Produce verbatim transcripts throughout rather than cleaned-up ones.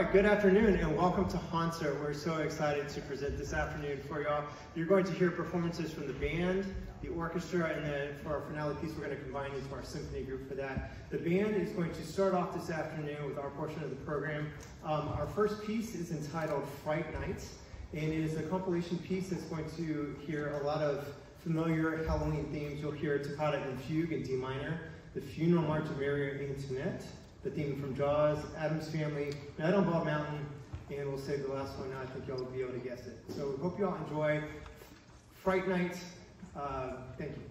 right, good afternoon and welcome to Hansard. We're so excited to present this afternoon for y'all. You're going to hear performances from the band, the orchestra, and then for our finale piece, we're going to combine into our symphony group for that. The band is going to start off this afternoon with our portion of the program. Um, our first piece is entitled Fright Night, and it is a compilation piece that's going to hear a lot of familiar Halloween themes. You'll hear Toccata and Fugue in D minor, the Funeral March of Mary Antoinette, the theme from Jaws, Addams Family, Night on Bald Mountain, and we'll save the last one now. I think y'all will be able to guess it. So we hope y'all enjoy Fright Night. Uh, thank you.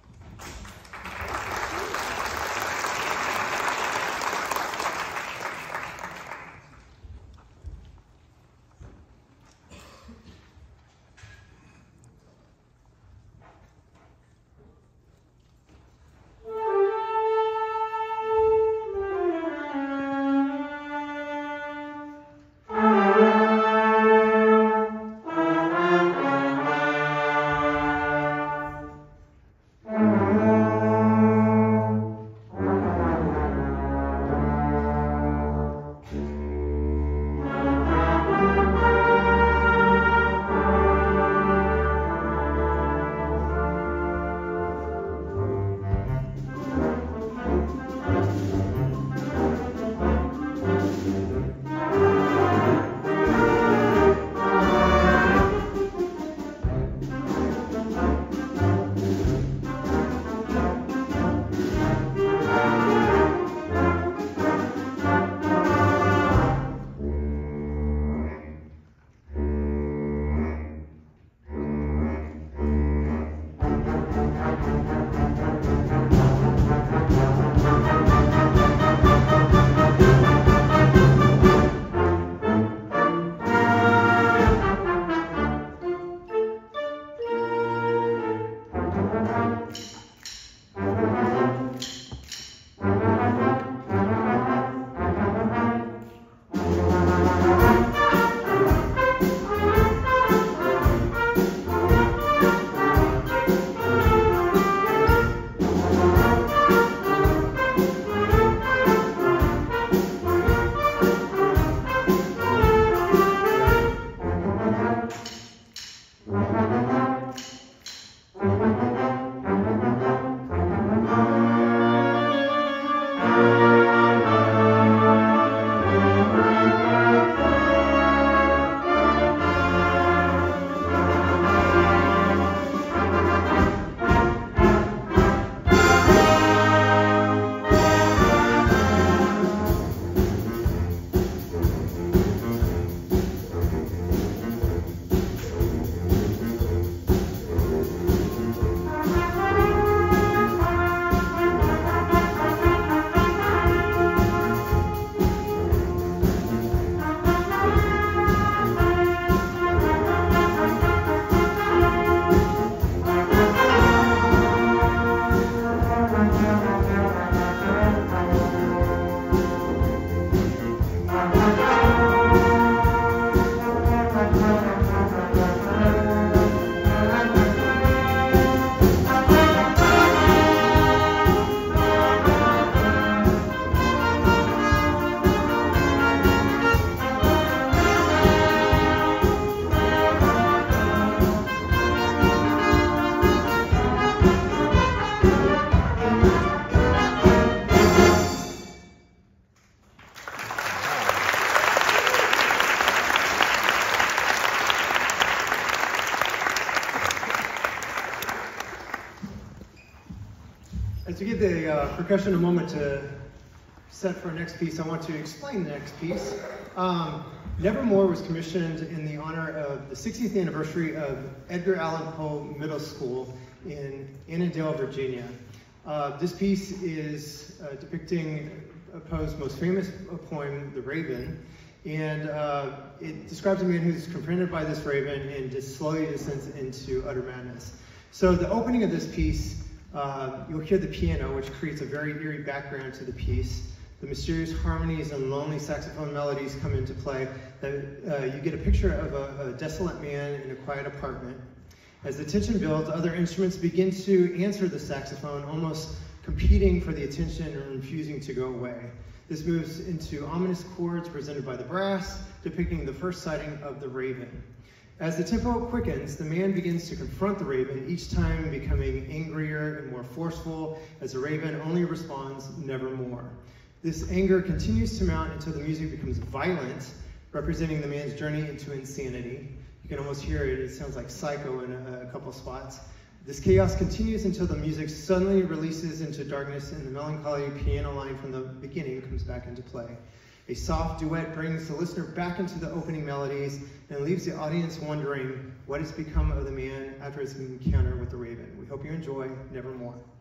As we give the uh, percussion a moment to set for our next piece, I want to explain the next piece. Um, Nevermore was commissioned in the honor of the sixtieth anniversary of Edgar Allan Poe Middle School in Annandale, Virginia. Uh, this piece is uh, depicting Poe's most famous poem, The Raven, and uh, it describes a man who's confronted by this raven and just slowly descends into utter madness. So the opening of this piece, Uh, you'll hear the piano, which creates a very eerie background to the piece. The mysterious harmonies and lonely saxophone melodies come into play. That, uh, you get a picture of a, a desolate man in a quiet apartment. As the tension builds, other instruments begin to answer the saxophone, almost competing for the attention and refusing to go away. This moves into ominous chords presented by the brass, depicting the first sighting of the raven. As the tempo quickens, the man begins to confront the raven, each time becoming angrier and more forceful, as the raven only responds, "Nevermore." This anger continues to mount until the music becomes violent, representing the man's journey into insanity. You can almost hear it, it sounds like Psycho in a, a couple spots. This chaos continues until the music suddenly releases into darkness and the melancholy piano line from the beginning comes back into play. A soft duet brings the listener back into the opening melodies and leaves the audience wondering what has become of the man after his encounter with the raven. We hope you enjoy Nevermore.